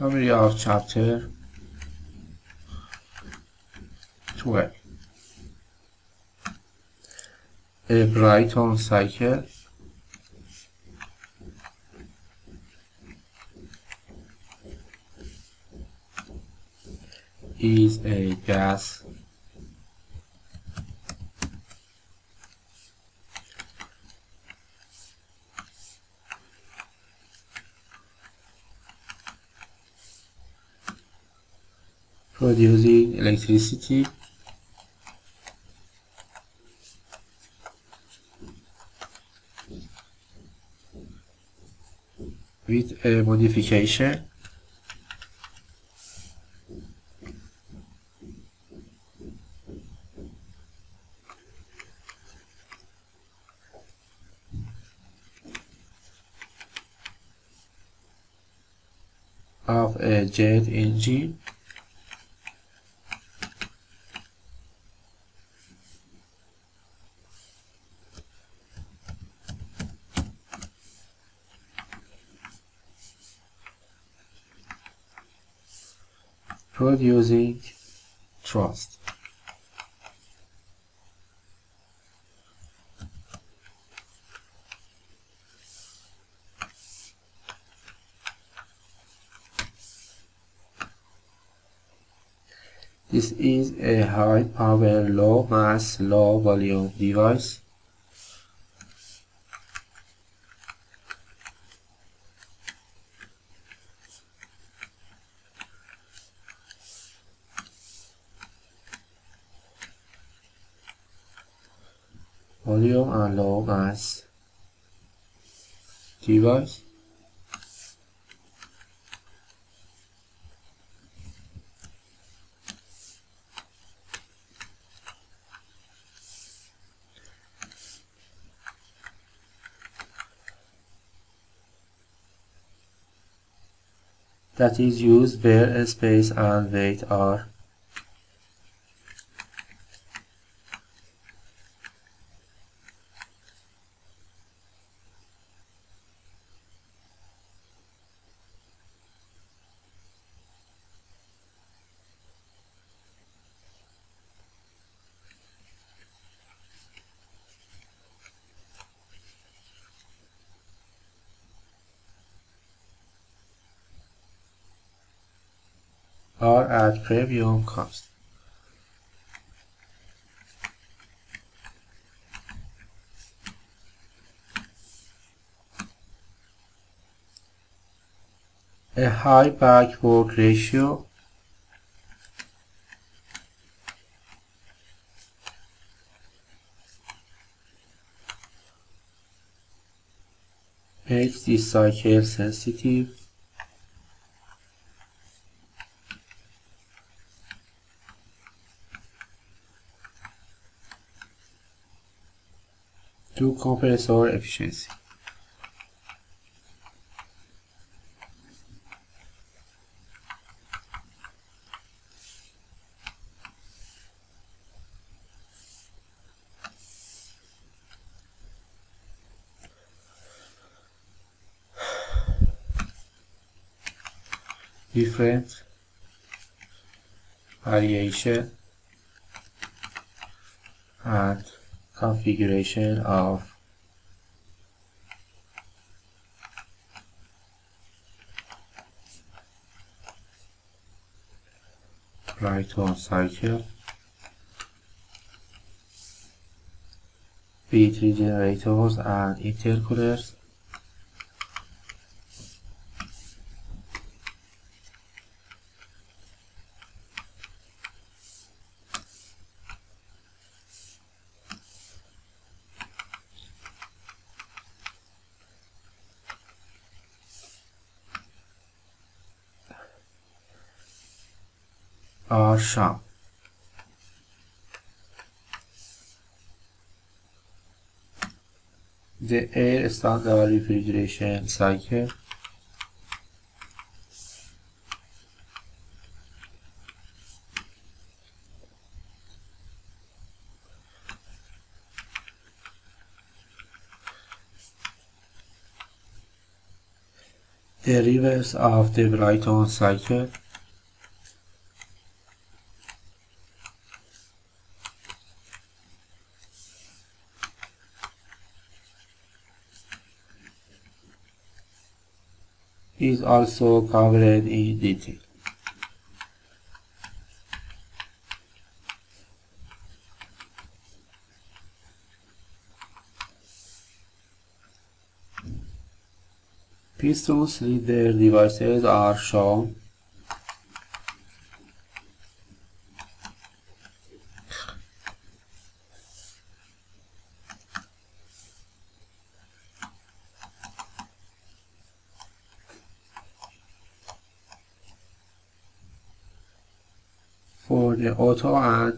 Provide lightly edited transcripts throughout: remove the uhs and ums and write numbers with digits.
Summary of Chapter 12. A Brighton cycle is a gas producing electricity with a modification of a jet engine producing thrust. This is a high power, low mass, low volume device volume and low mass device that is used where space and weight are at premium cost. A high back-work ratio makes this cycle sensitive to compressor efficiency. Different variation and configuration of Brighton cycle with regenerators and intercoolers are shown. The air standard refrigeration cycle The reverse of the Brighton cycle is also covered in detail. Piston cylinder devices are shown. For the auto and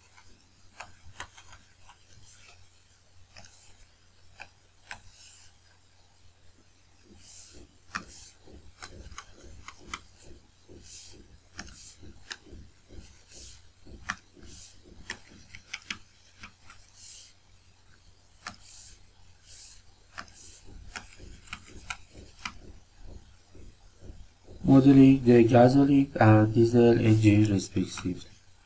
modeling the gasoline and diesel engine respectively.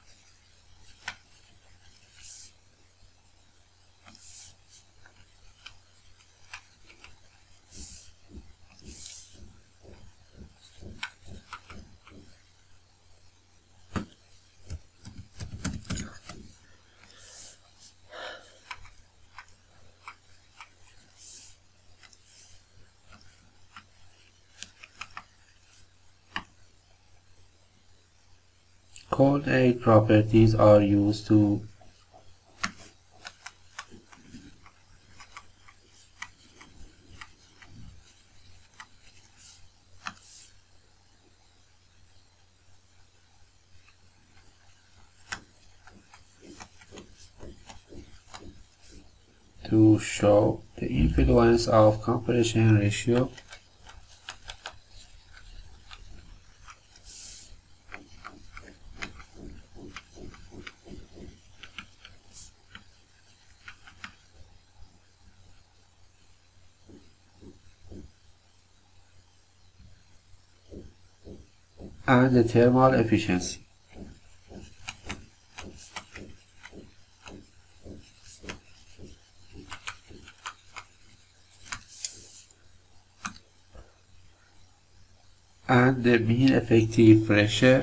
Cold air properties are used to show the influence of compression ratio and the thermal efficiency. And the mean effective pressure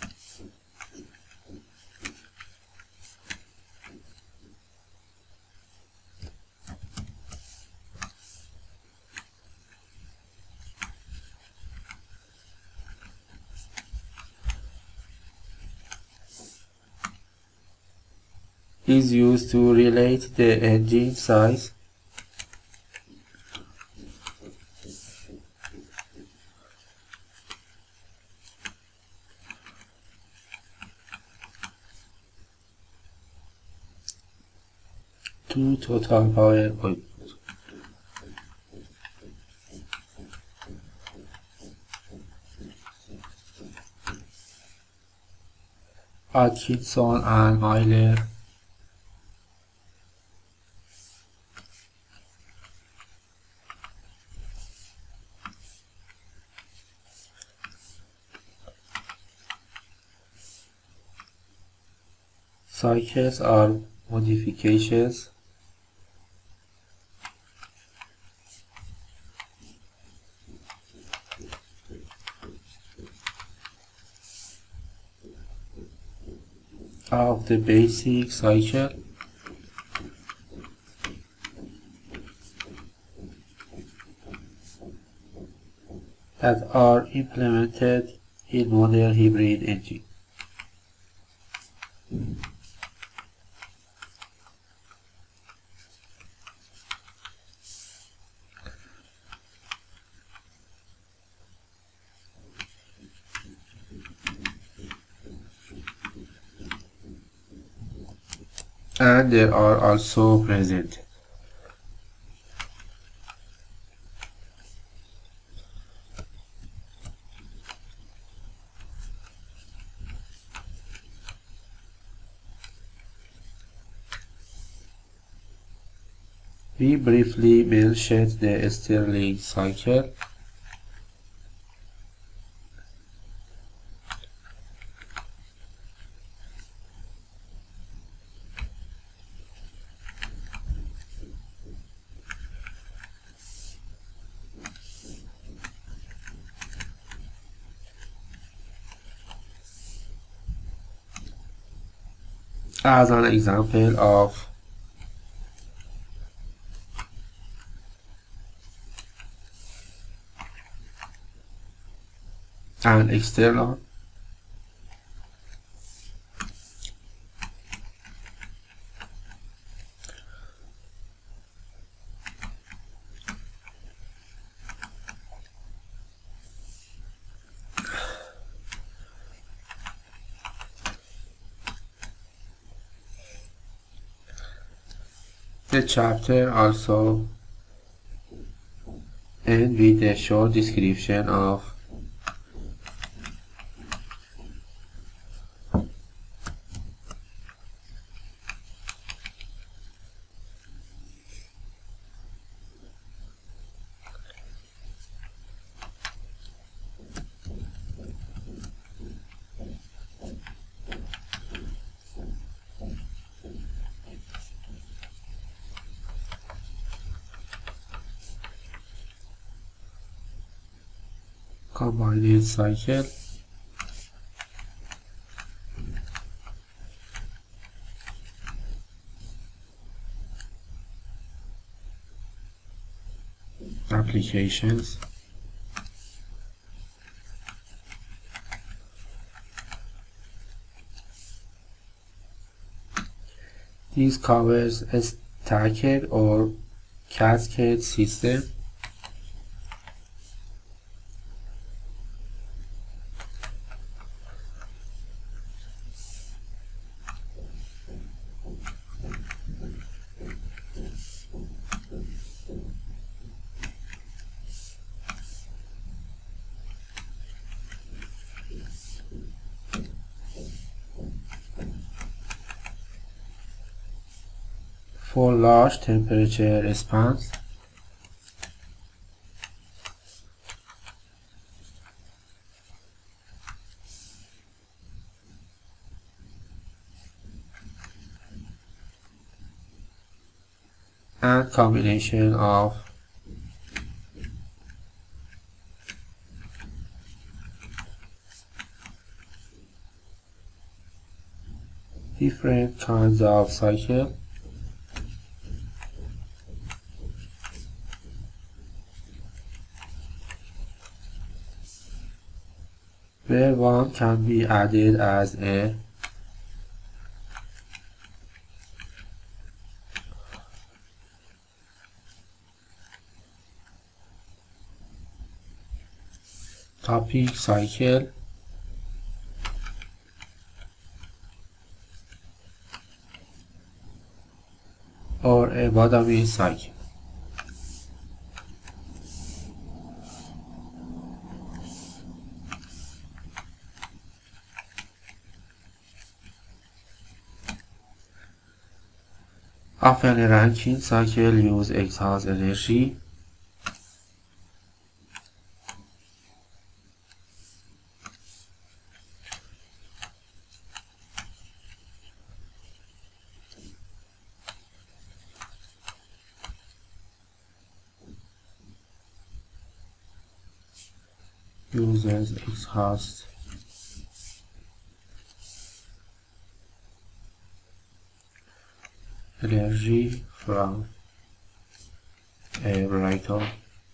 is used to relate the engine size to total power output. Atkinson and Miller cycles are modifications of the basic cycle that are implemented in modern hybrid engine. And there are also present we briefly mentioned the Stirling cycle. As an example of an external the chapter also ends with a short description of combined cycle, applications, this covers a stacked or cascade system, for large temperature spans, and combination of different kinds of cycle, where one can be added as a topic cycle or a bottoming cycle. Often a Rankine cycle uses exhaust energy uses exhaust energy from a Brighton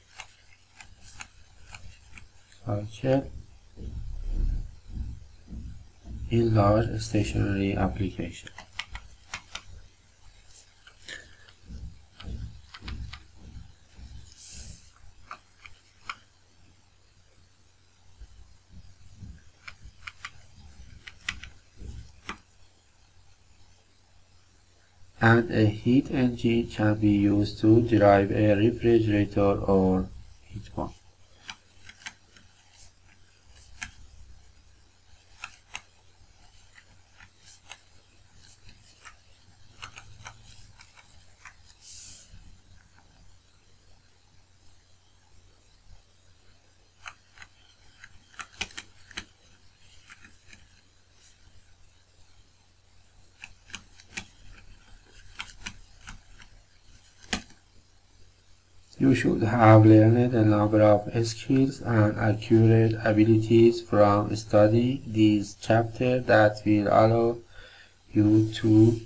cycle in large stationary application. And a heat engine can be used to drive a refrigerator or heat pump. You should have learned a number of skills and accurate abilities from studying these chapters that will allow U2.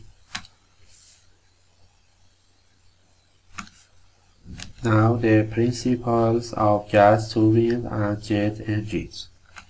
Now the principles of gas turbines and jet engines.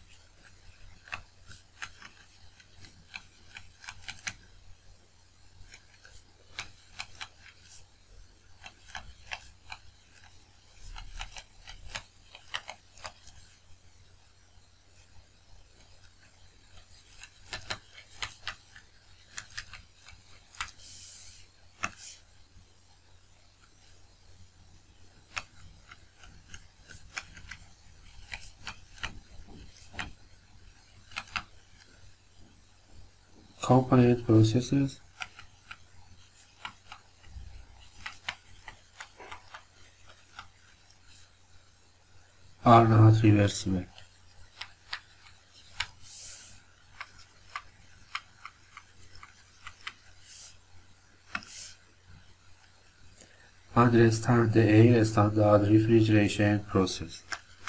Component processes are not reversible. Understand the air standard refrigeration process.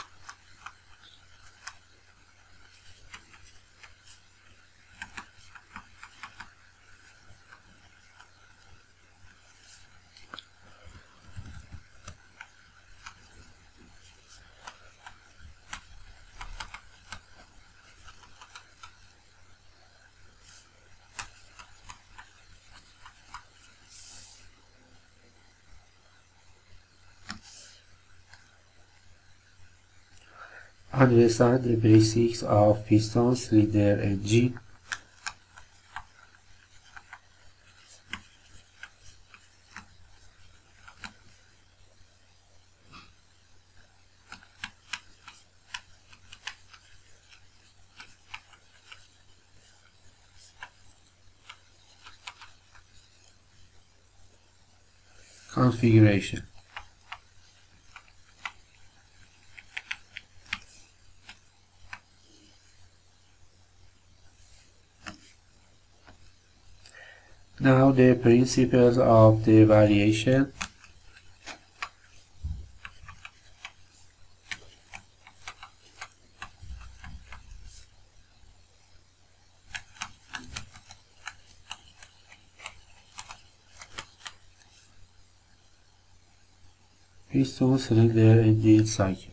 Understand the basics of piston cylinder engine. Configuration. Now the principles of the variation. Piston cylinder engine cycle.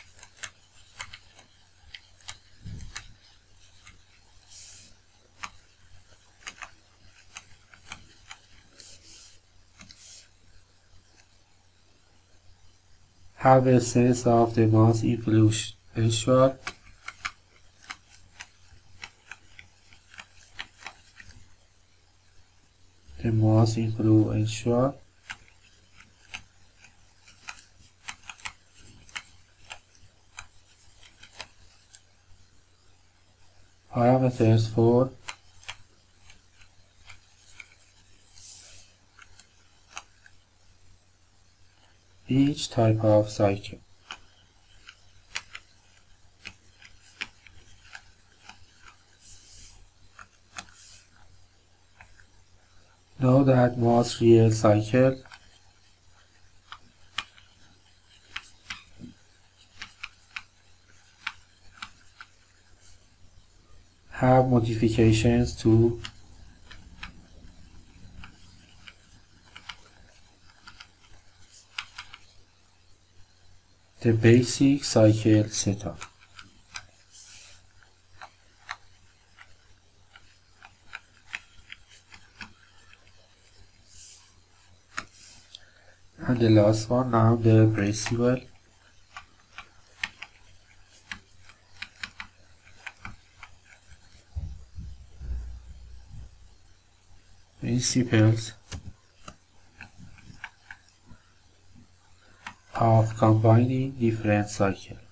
Have a sense of the mass influential. The mass influential. Parameters for each type of cycle. Know that most real cycles have modifications to the basic cycle setup. And the last one, now the principle. Principles of combining different cycles.